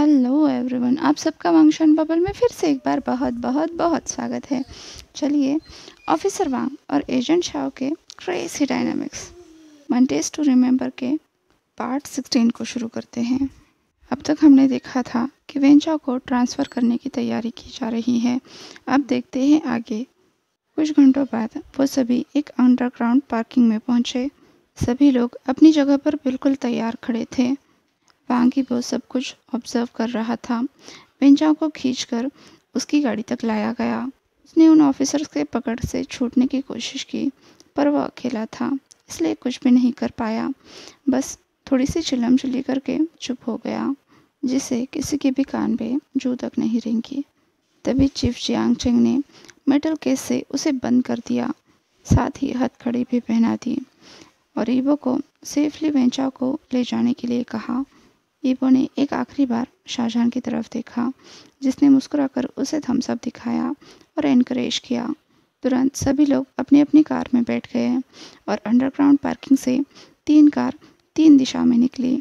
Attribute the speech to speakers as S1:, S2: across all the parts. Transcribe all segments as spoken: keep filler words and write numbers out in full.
S1: Hello everyone, आप सबका वांगशन bubble में फिर से एक बार बहुत बहुत बहुत स्वागत है। चलिए, ऑफिसर वांग और एजेंट शाओ के crazy dynamics one days to remember के पार्ट सिक्सटीन को शुरू करते हैं। अब तक हमने देखा था कि वेन चाओ को ट्रांसफ़र करने की तैयारी की जा रही है। अब देखते हैं आगे। कुछ घंटों बाद वो सभी एक अंडरग्राउंड पार्किंग में पहुंचे। सभी लोग अपनी जगह पर बिल्कुल तैयार खड़े थे। वांग की वो सब कुछ ऑब्जर्व कर रहा था। वेन चाओ को खींचकर उसकी गाड़ी तक लाया गया। उसने उन ऑफिसर्स के पकड़ से छूटने की कोशिश की, पर वह अकेला था, इसलिए कुछ भी नहीं कर पाया। बस थोड़ी सी चिल्लम चिल्ली करके चुप हो गया, जिससे किसी के भी कान पे जू तक नहीं रेंगी। तभी चीफ जियांग चेंग ने मेटल केस से उसे बंद कर दिया, साथ ही हथकड़ी भी पहना दी और ईबो को सेफली वेन चाओ को ले जाने के लिए कहा। ईबो ने एक आखिरी बार शाहजहां की तरफ देखा, जिसने मुस्कुराकर उसे थम्स अप दिखाया और एनकरेज किया। तुरंत सभी लोग अपनी अपनी कार में बैठ गए और अंडरग्राउंड पार्किंग से तीन कार तीन दिशा में निकली।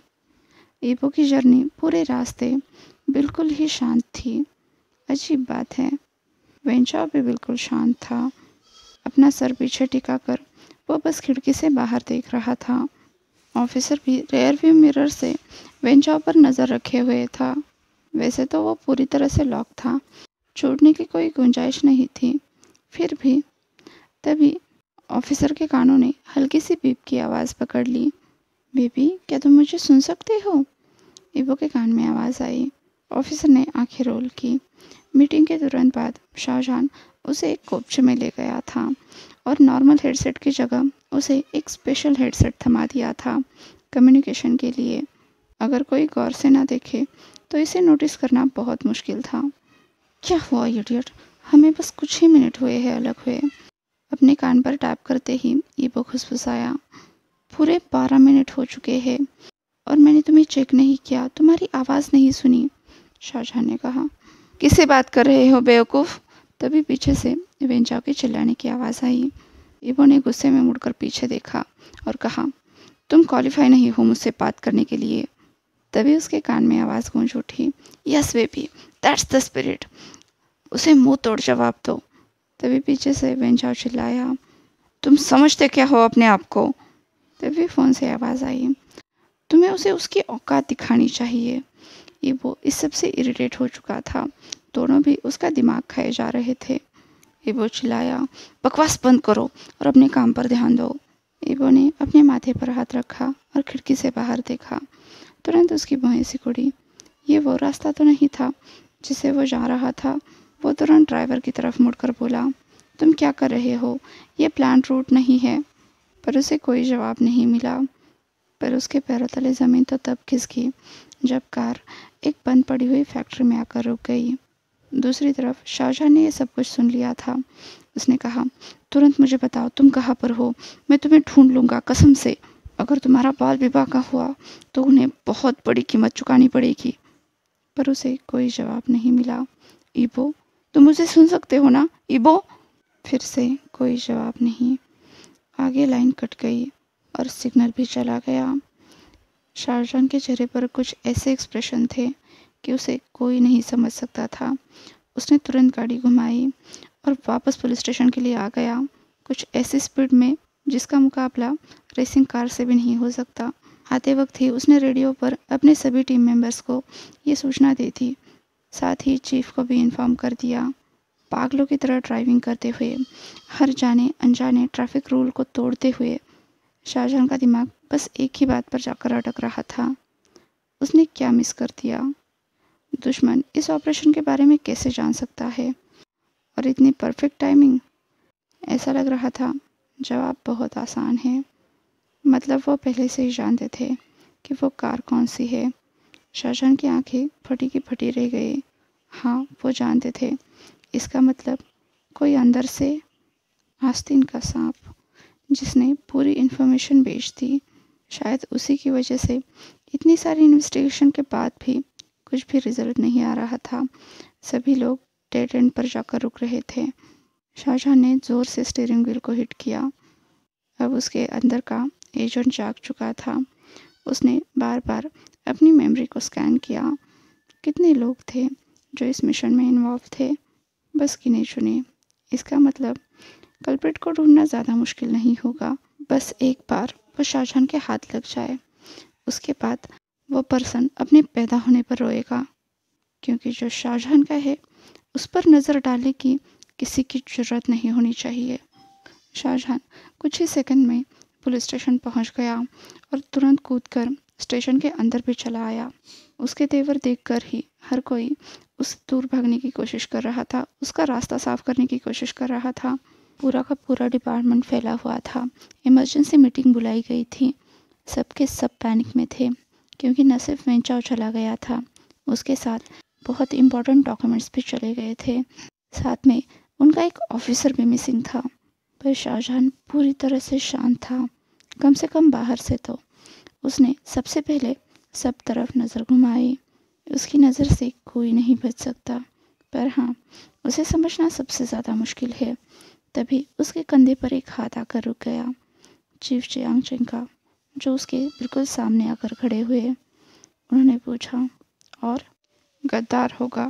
S1: ईबो की जर्नी पूरे रास्ते बिल्कुल ही शांत थी। अजीब बात है, वेन चाओ भी बिल्कुल शांत था। अपना सर पीछे टिकाकर वो बस खिड़की से बाहर देख रहा था। ऑफिसर भी रेयर व्यू मिरर से वेन चाओ पर नज़र रखे हुए था। वैसे तो वो पूरी तरह से लॉक था, छूटने की कोई गुंजाइश नहीं थी। फिर भी तभी ऑफिसर के कानों ने हल्की सी बीप की आवाज़ पकड़ ली। बेबी, क्या तुम मुझे सुन सकते हो? ईबो के कान में आवाज़ आई। ऑफिसर ने आंखें रोल की। मीटिंग के तुरंत बाद शाहजहां उसे एक कोपचे में ले गया था और नॉर्मल हेडसेट की जगह उसे एक स्पेशल हेडसेट थमा दिया था कम्युनिकेशन के लिए। अगर कोई गौर से ना देखे तो इसे नोटिस करना बहुत मुश्किल था। क्या हुआ इडियट, हमें बस कुछ ही मिनट हुए हैं अलग हुए। अपने कान पर टैप करते ही ईबो खुसफुसाया। पूरे बारह मिनट हो चुके हैं और मैंने तुम्हें चेक नहीं किया, तुम्हारी आवाज़ नहीं सुनी, शाहजहां ने कहा। किससे बात कर रहे हो बेवकूफ़? तभी पीछे से वेन चाओ के चिल्लाने की आवाज़ आई। ईबो ने गुस्से में मुड़कर पीछे देखा और कहा, तुम क्वालिफाई नहीं हो मुझसे बात करने के लिए। तभी उसके कान में आवाज़ गूंज उठी, yes baby, that's the spirit, उसे मुंह तोड़ जवाब दो। तभी पीछे से वेन चाओ चिल्लाया, तुम समझते क्या हो अपने आप को? तभी फ़ोन से आवाज़ आई, तुम्हें उसे उसकी औकात दिखानी चाहिए। ईबो इस सब से इरिटेट हो चुका था। दोनों भी उसका दिमाग खाए जा रहे थे। ईबो चिल्लाया, बकवास बंद करो और अपने काम पर ध्यान दो। ईबो ने अपने माथे पर हाथ रखा और खिड़की से बाहर देखा। तुरंत उसकी भौहें सिकुड़ी। ये वो रास्ता तो नहीं था जिसे वो जा रहा था। वो तुरंत ड्राइवर की तरफ मुड़कर बोला, तुम क्या कर रहे हो? ये प्लान रूट नहीं है। पर उसे कोई जवाब नहीं मिला। पर उसके पैरों तले ज़मीन तो तब खिसकी जब कार एक बंद पड़ी हुई फैक्ट्री में आकर रुक गई। दूसरी तरफ शाहजहां ने यह सब कुछ सुन लिया था। उसने कहा, तुरंत मुझे बताओ तुम कहाँ पर हो, मैं तुम्हें ढूंढ लूँगा कसम से। अगर तुम्हारा बाल विवाह का हुआ तो उन्हें बहुत बड़ी कीमत चुकानी पड़ेगी। पर उसे कोई जवाब नहीं मिला। ईबो, तुम मुझे सुन सकते हो ना ईबो? फिर से कोई जवाब नहीं। आगे लाइन कट गई और सिग्नल भी चला गया। शाहजहां के चेहरे पर कुछ ऐसे एक्सप्रेशन थे कि उसे कोई नहीं समझ सकता था। उसने तुरंत गाड़ी घुमाई और वापस पुलिस स्टेशन के लिए आ गया, कुछ ऐसी स्पीड में जिसका मुकाबला रेसिंग कार से भी नहीं हो सकता। आते वक्त ही उसने रेडियो पर अपने सभी टीम मेंबर्स को ये सूचना दी थी, साथ ही चीफ को भी इन्फॉर्म कर दिया। पागलों की तरह ड्राइविंग करते हुए, हर जाने अनजाने ट्रैफिक रूल को तोड़ते हुए शाहजहां का दिमाग बस एक ही बात पर जाकर अटक रहा था, उसने क्या मिस कर दिया? दुश्मन इस ऑपरेशन के बारे में कैसे जान सकता है? और इतनी परफेक्ट टाइमिंग? ऐसा लग रहा था जवाब बहुत आसान है। मतलब वो पहले से ही जानते थे कि वो कार कौन सी है। शाहजहां की आंखें फटी की फटी रह गई। हाँ, वो जानते थे। इसका मतलब कोई अंदर से आस्तीन का सांप, जिसने पूरी इन्फॉर्मेशन बेच दी। शायद उसी की वजह से इतनी सारी इन्वेस्टिगेशन के बाद भी कुछ भी रिजल्ट नहीं आ रहा था। सभी लोग डेड एंड पर जाकर रुक रहे थे। शाहजहां ने ज़ोर से स्टीयरिंग व्हील को हिट किया। अब उसके अंदर का एजेंट जाग चुका था। उसने बार बार अपनी मेमोरी को स्कैन किया, कितने लोग थे जो इस मिशन में इन्वॉल्व थे, बस गिने चुने। इसका मतलब कल्प्रिट को ढूंढना ज़्यादा मुश्किल नहीं होगा। बस एक बार वो शाहजहान के हाथ लग जाए, उसके बाद वो पर्सन अपने पैदा होने पर रोएगा, क्योंकि जो शाहजहान का है उस पर नज़र डालने की किसी की जरूरत नहीं होनी चाहिए। शाहजहान कुछ ही सेकंड में पुलिस स्टेशन पहुंच गया और तुरंत कूदकर स्टेशन के अंदर भी चला आया। उसके तेवर देखकर ही हर कोई उससे दूर भागने की कोशिश कर रहा था, उसका रास्ता साफ करने की कोशिश कर रहा था। पूरा का पूरा डिपार्टमेंट फैला हुआ था। इमरजेंसी मीटिंग बुलाई गई थी। सबके सब पैनिक में थे, क्योंकि न सिर्फ वेंचाओ चला गया था, उसके साथ बहुत इम्पोर्टेंट डॉक्यूमेंट्स भी चले गए थे। साथ में उनका एक ऑफिसर भी मिसिंग था। पर शाहजहान पूरी तरह से शांत था, कम से कम बाहर से तो। उसने सबसे पहले सब तरफ नज़र घुमाई। उसकी नज़र से कोई नहीं बच सकता, पर हाँ, उसे समझना सबसे ज़्यादा मुश्किल है। तभी उसके कंधे पर एक हाथ आकर रुक गया, चीफ चियांग चेंग का, जो उसके बिल्कुल सामने आकर खड़े हुए। उन्होंने पूछा, और गद्दार होगा?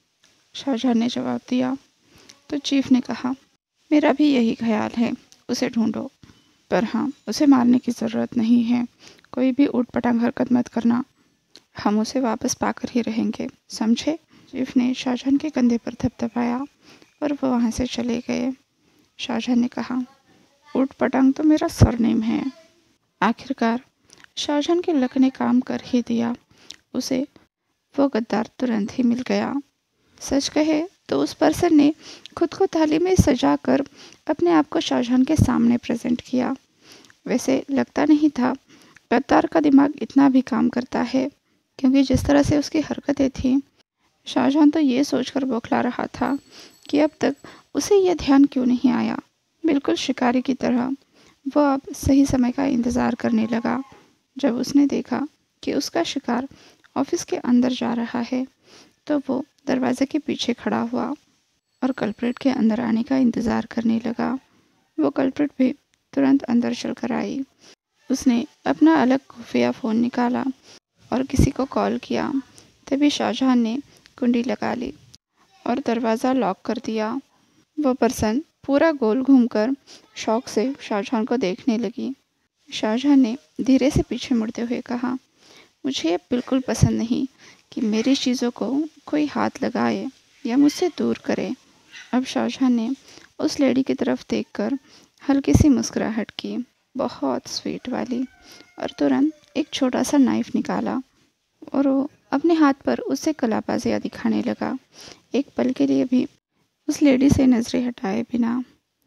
S1: शाहजहान ने जवाब दिया। तो चीफ ने कहा, मेरा भी यही ख्याल है, उसे ढूंढो। पर हाँ, उसे मारने की ज़रूरत नहीं है। कोई भी ऊट-पटांग हरकत मत करना। हम उसे वापस पाकर ही रहेंगे, समझे? चीफ ने शाहजहान के कंधे पर थपथपाया और वो वहाँ से चले गए। शाहजहान ने कहा, ऊट-पटांग तो मेरा सरनेम है। आखिरकार शाहजहान के लक ने काम कर ही दिया। उसे वो गद्दार तुरंत ही मिल गया। सच कहे तो उस पर्सन ने खुद को थाली में सजा कर अपने आप को शाहजहान के सामने प्रेजेंट किया। वैसे लगता नहीं था गद्दार का दिमाग इतना भी काम करता है, क्योंकि जिस तरह से उसकी हरकतें थी, शाहजहान तो ये सोचकर बौखला रहा था कि अब तक उसे यह ध्यान क्यों नहीं आया। बिल्कुल शिकारी की तरह वो अब सही समय का इंतज़ार करने लगा। जब उसने देखा कि उसका शिकार ऑफिस के अंदर जा रहा है, तो वो दरवाजे के पीछे खड़ा हुआ और कल्प्रिट के अंदर आने का इंतज़ार करने लगा। वो कल्प्रिट भी तुरंत अंदर चलकर आई। उसने अपना अलग खुफिया फ़ोन निकाला और किसी को कॉल किया। तभी शाहजहान ने कुंडी लगा ली और दरवाज़ा लॉक कर दिया। वो पर्सन पूरा गोल घूमकर शौक से शाहजहान को देखने लगी। शाहजहान ने धीरे से पीछे मुड़ते हुए कहा, मुझे ये बिल्कुल पसंद नहीं कि मेरी चीज़ों को कोई हाथ लगाए या मुझसे दूर करे। अब शाहजहान ने उस लेडी की तरफ देखकर हल्की सी मुस्कुराहट की, बहुत स्वीट वाली, और तुरंत एक छोटा सा नाइफ निकाला और वो अपने हाथ पर उससे कलाबाजियाँ दिखाने लगा। एक पल के लिए भी उस लेडी से नज़रें हटाए बिना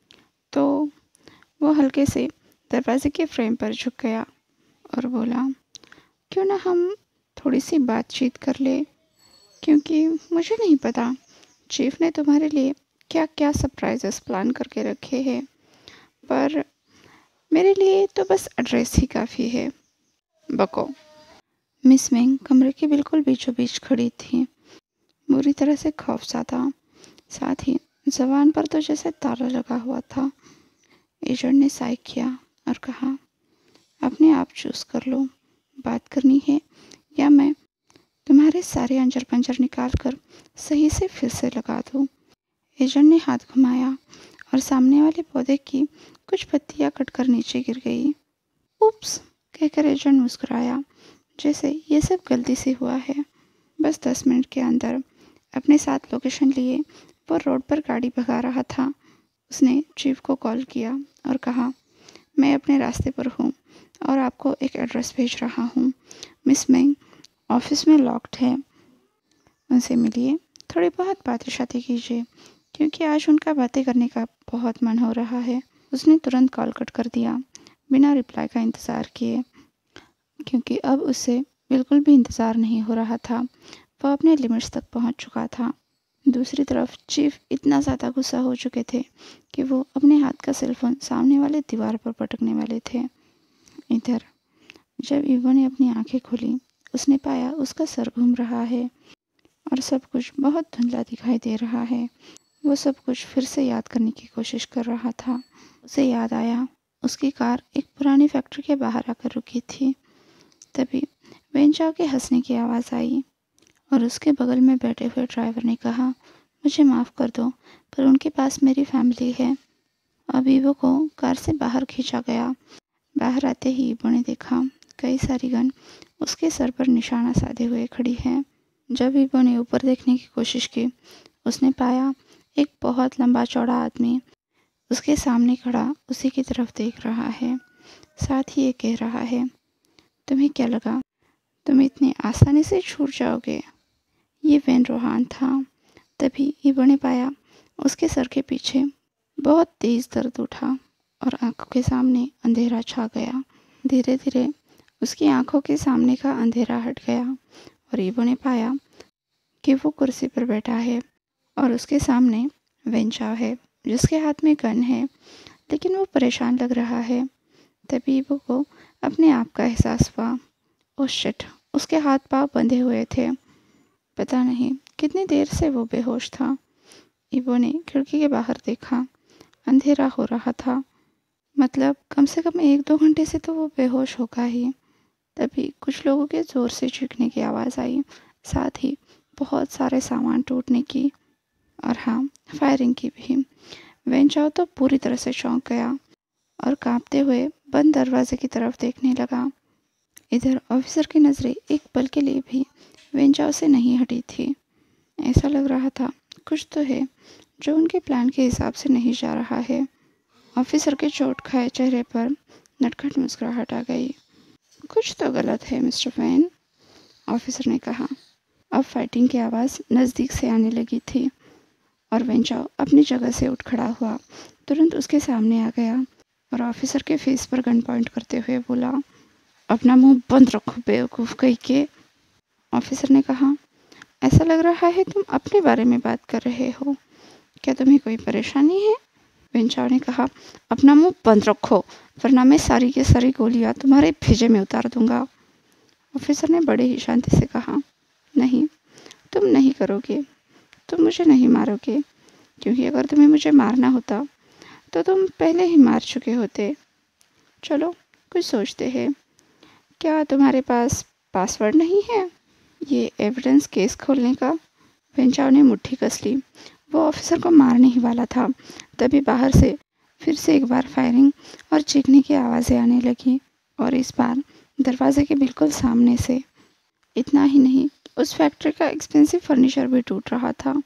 S1: तो वो हल्के से दरवाजे के फ्रेम पर झुक गया और बोला, क्यों ना हम थोड़ी सी बातचीत कर ले, क्योंकि मुझे नहीं पता चीफ ने तुम्हारे लिए क्या क्या सरप्राइजेस प्लान करके रखे हैं, पर मेरे लिए तो बस एड्रेस ही काफ़ी है। बको। मिस मेंग कमरे के बिल्कुल बीचों बीच खड़ी थी, बुरी तरह से खौफज़दा, साथ ही जबान पर तो जैसे ताला लगा हुआ था। एजेंट ने साइ किया और कहा, अपने आप चूज़ कर लो, बात करनी है या मैं तुम्हारे सारे अंजर पंजर निकाल कर सही से फिर से लगा दूँ। एजेंट ने हाथ घुमाया और सामने वाले पौधे की कुछ पत्तियां कटकर नीचे गिर गई। उप्स, कहकर एजेंट मुस्कुराया, जैसे ये सब गलती से हुआ है। बस दस मिनट के अंदर अपने साथ लोकेशन लिए वो रोड पर गाड़ी भगा रहा था। उसने चीफ को कॉल किया और कहा, मैं अपने रास्ते पर हूँ और आपको एक एड्रेस भेज रहा हूँ। मिस मेंग ऑफिस में लॉक्ड है, उनसे मिलिए, थोड़ी बहुत बातें शातें कीजिए, क्योंकि आज उनका बातें करने का बहुत मन हो रहा है। उसने तुरंत कॉल कट कर दिया, बिना रिप्लाई का इंतज़ार किए, क्योंकि अब उससे बिल्कुल भी इंतज़ार नहीं हो रहा था। वह अपने लिमिट्स तक पहुंच चुका था। दूसरी तरफ चीफ इतना ज़्यादा गुस्सा हो चुके थे कि वो अपने हाथ का सेलफोन सामने वाले दीवार पर पटकने वाले थे। इधर जब ईवो ने अपनी आंखें खोली, उसने पाया उसका सर घूम रहा है और सब कुछ बहुत धुंधला दिखाई दे रहा है। वो सब कुछ फिर से याद करने की कोशिश कर रहा था। उसे याद आया उसकी कार एक पुरानी फैक्ट्री के बाहर आकर रुकी थी। तभी वेंचाओ के हंसने की आवाज़ आई और उसके बगल में बैठे हुए ड्राइवर ने कहा, मुझे माफ़ कर दो, पर उनके पास मेरी फैमिली है। अब ईवो को कार से बाहर खींचा गया। बाहर आते ही ईवो ने देखा कई सारी गन उसके सर पर निशाना साधे हुए खड़ी है। जब ईवो ने ऊपर देखने की कोशिश की, उसने पाया एक बहुत लंबा चौड़ा आदमी उसके सामने खड़ा उसी की तरफ देख रहा है। साथ ही ये कह रहा है, तुम्हें क्या लगा तुम इतनी आसानी से छूट जाओगे? ये वेन रोहान था। तभी ईवो ने पाया उसके सर के पीछे बहुत तेज दर्द उठा और आंखों के सामने अंधेरा छा गया। धीरे धीरे उसकी आंखों के सामने का अंधेरा हट गया और ईवो ने पाया कि वो कुर्सी पर बैठा है और उसके सामने वेन चाओ है जिसके हाथ में गन है, लेकिन वो परेशान लग रहा है। तभी ईवो को अपने आप का एहसास हुआ। ओह शिट, उसके हाथ पांव बंधे हुए थे। पता नहीं कितनी देर से वो बेहोश था। ईवो ने खिड़की के बाहर देखा। अंधेरा हो रहा था, मतलब कम से कम एक दो घंटे से तो वो बेहोश होगा ही। तभी कुछ लोगों के ज़ोर से चीखने की आवाज़ आई, साथ ही बहुत सारे सामान टूटने की और हाँ, फायरिंग की भी। वेन चाओ तो पूरी तरह से चौंक गया और कांपते हुए बंद दरवाजे की तरफ देखने लगा। इधर ऑफिसर की नज़रें एक पल के लिए भी वेन चाओ से नहीं हटी थी। ऐसा लग रहा था कुछ तो है जो उनके प्लान के हिसाब से नहीं जा रहा है। ऑफिसर के चोट खाए चेहरे पर नटखट मुस्कुराहट आ गई। कुछ तो गलत है मिस्टर वैन, ऑफिसर ने कहा। अब फाइटिंग की आवाज़ नज़दीक से आने लगी थी और वेन चाओ अपनी जगह से उठ खड़ा हुआ, तुरंत उसके सामने आ गया और ऑफिसर के फेस पर गन पॉइंट करते हुए बोला, अपना मुंह बंद रखो बेवकूफ़ कहीं के। ऑफिसर ने कहा, ऐसा लग रहा है तुम अपने बारे में बात कर रहे हो, क्या तुम्हें कोई परेशानी है? वेन चाओ ने कहा, अपना मुंह बंद रखो वरना मैं सारी की सारी गोलियां तुम्हारे भेजे में उतार दूंगा। ऑफिसर ने बड़े ही शांति से कहा, नहीं, तुम नहीं करोगे, तुम मुझे नहीं मारोगे, क्योंकि अगर तुम्हें मुझे मारना होता तो तुम पहले ही मार चुके होते। चलो कुछ सोचते हैं। क्या तुम्हारे पास पासवर्ड नहीं है ये एविडेंस केस खोलने का? वेन चाओ ने मुट्ठी कस ली। वो ऑफिसर को मारने ही वाला था। तभी बाहर से फिर से एक बार फायरिंग और चीखने की आवाज़ें आने लगी और इस बार दरवाजे के बिल्कुल सामने से। इतना ही नहीं, उस फैक्ट्री का एक्सपेंसिव फर्नीचर भी टूट रहा था।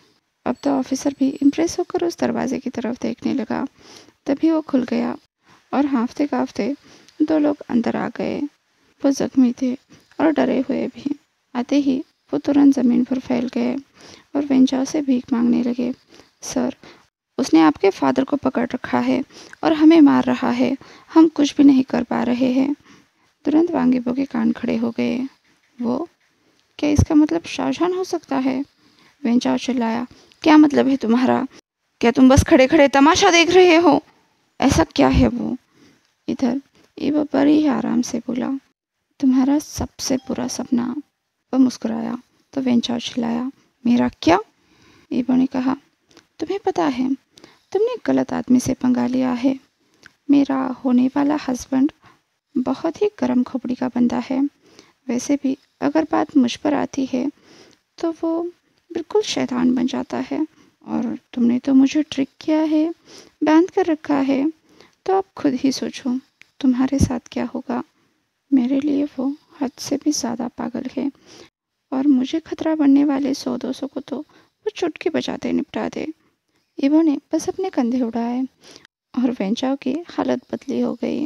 S1: अब तो ऑफिसर भी इम्प्रेस होकर उस दरवाजे की तरफ देखने लगा। तभी वो खुल गया और हाँफते काँपते दो लोग अंदर आ गए। वो जख्मी थे और डरे हुए भी। आते ही वो तुरंत ज़मीन पर फैल गए और वेन चाओ से भीख मांगने लगे। सर, उसने आपके फादर को पकड़ रखा है और हमें मार रहा है, हम कुछ भी नहीं कर पा रहे हैं। तुरंत वांग ईवो के कान खड़े हो गए। वो, क्या इसका मतलब शाहजहान हो सकता है? वेन चाओ चिल्लाया, क्या मतलब है तुम्हारा? क्या तुम बस खड़े खड़े तमाशा देख रहे हो? ऐसा क्या है वो? इधर ईवो बड़ी ही आराम से बोला, तुम्हारा सबसे बुरा सपना। वो मुस्कुराया तो वेन चाओ चिल्लाया, मेरा क्या? ईवो ने कहा, तुम्हें पता है तुमने गलत आदमी से पंगा लिया है। मेरा होने वाला हस्बैंड बहुत ही गर्म खोपड़ी का बंदा है। वैसे भी अगर बात मुझ पर आती है तो वो बिल्कुल शैतान बन जाता है और तुमने तो मुझे ट्रिक किया है, बांध कर रखा है, तो अब खुद ही सोचो तुम्हारे साथ क्या होगा। मेरे लिए वो हद से भी ज़्यादा पागल है और मुझे खतरा बनने वाले सौ दो सौ को तो वो चुटकी बजाते निपटा दे। ईवो ने बस अपने कंधे उड़ाए और वेन चाओ की हालत बदली हो गई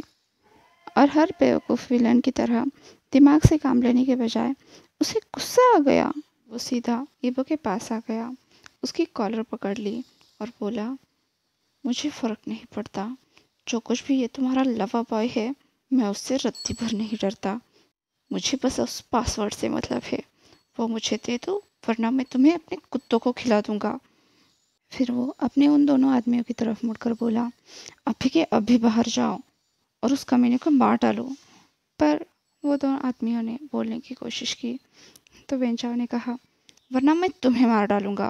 S1: और हर बेवकूफ़ विलन की तरह दिमाग से काम लेने के बजाय उसे गुस्सा आ गया। वो सीधा ईवो के पास आ गया, उसकी कॉलर पकड़ ली और बोला, मुझे फ़र्क नहीं पड़ता, जो कुछ भी ये तुम्हारा लवर बॉय है, मैं उससे रत्ती भर नहीं डरता। मुझे बस उस पासवर्ड से मतलब है, वो मुझे दे दो वरना मैं तुम्हें अपने कुत्तों को खिला दूंगा। फिर वो अपने उन दोनों आदमियों की तरफ मुड़कर बोला, अभी के अभी बाहर जाओ और उस कमीने को मार डालो। पर वो दोनों आदमियों ने बोलने की कोशिश की तो वेन चाओ ने कहा, वरना मैं तुम्हें मार डालूंगा।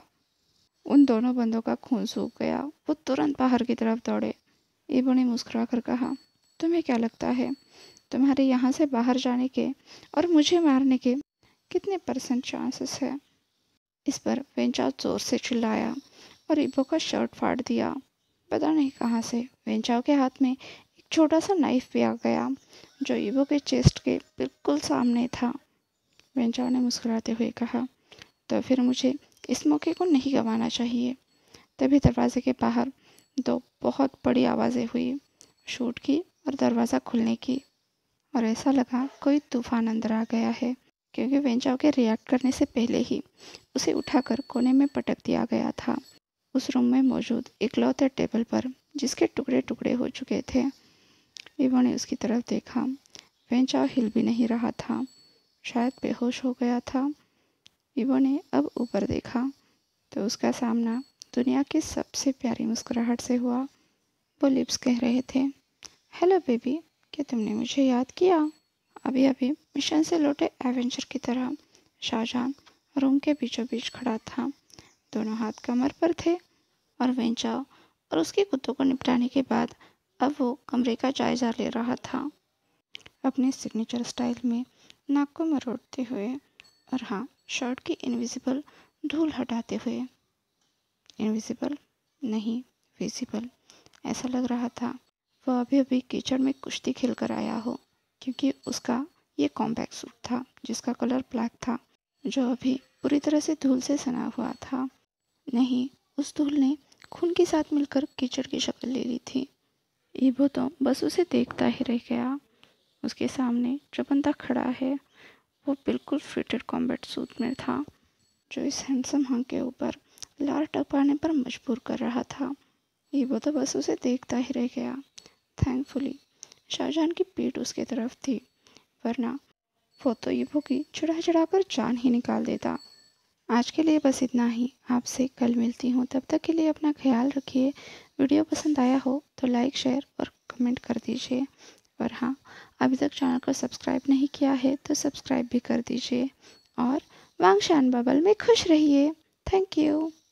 S1: उन दोनों बंदों का खून सूख गया। वो तुरंत बाहर की तरफ दौड़े। ईवो ने मुस्कुरा कर कहा, तुम्हें क्या लगता है तुम्हारे यहाँ से बाहर जाने के और मुझे मारने के कितने परसेंट चांसेस है? इस पर वेंचाओ जोर से चिल्लाया और इबो का शर्ट फाड़ दिया। पता नहीं कहाँ से वेंचाओ के हाथ में एक छोटा सा नाइफ भी आ गया जो इबो के चेस्ट के बिल्कुल सामने था। वेंचाओ ने मुस्कुराते हुए कहा, तो फिर मुझे इस मौके को नहीं गंवाना चाहिए। तभी दरवाजे के बाहर दो बहुत बड़ी आवाज़ें हुई, शूट की और दरवाज़ा खुलने की। और ऐसा लगा कोई तूफान अंदर आ गया है, क्योंकि वेंचाओ के रिएक्ट करने से पहले ही उसे उठाकर कोने में पटक दिया गया था, उस रूम में मौजूद इकलौते टेबल पर, जिसके टुकड़े टुकड़े हो चुके थे। इबो ने उसकी तरफ देखा। वेंचाओ हिल भी नहीं रहा था, शायद बेहोश हो गया था। इबो ने अब ऊपर देखा तो उसका सामना दुनिया की सबसे प्यारी मुस्कुराहट से हुआ। वो लिप्स कह रहे थे, हेलो बेबी, क्या तुमने मुझे याद किया? अभी अभी मिशन से लौटे एवेंजर की तरह शाहजहान रूम के बीचों बीच खड़ा था। दोनों हाथ कमर पर थे और वेंचाओ और उसके कुत्तों को निपटाने के बाद अब वो कमरे का जायजा ले रहा था, अपने सिग्नेचर स्टाइल में नाक को मरोड़ते हुए और हाँ, शर्ट की इनविजिबल धूल हटाते हुए। इनविजिबल नहीं, विजिबल। ऐसा लग रहा था वह अभी अभी कीचड़ में कुश्ती खेल कर आया हो, क्योंकि उसका ये कॉम्पैक्ट सूट था जिसका कलर ब्लैक था, जो अभी पूरी तरह से धूल से सना हुआ था। नहीं, उस धूल ने खून के साथ मिलकर कीचड़ की शक्ल ले ली थी। इबो तो बस उसे देखता ही रह गया। उसके सामने जो बंदा खड़ा है वो बिल्कुल फिटेड कॉम्बैट सूट में था, जो इस हैंडसम हंग के ऊपर लार टपकाने पर मजबूर कर रहा था। इबो तो बस उसे देखता ही रह गया। थैंकफुली शाहजहान की पीठ उसके तरफ थी, वरना वो तो इबो की चढ़ा चढ़ा कर जान ही निकाल देता। आज के लिए बस इतना ही। आपसे कल मिलती हूँ, तब तक के लिए अपना ख्याल रखिए। वीडियो पसंद आया हो तो लाइक, शेयर और कमेंट कर दीजिए। और हाँ, अभी तक चैनल को सब्सक्राइब नहीं किया है तो सब्सक्राइब भी कर दीजिए। और वांगशान बबल में खुश रहिए। Thank you.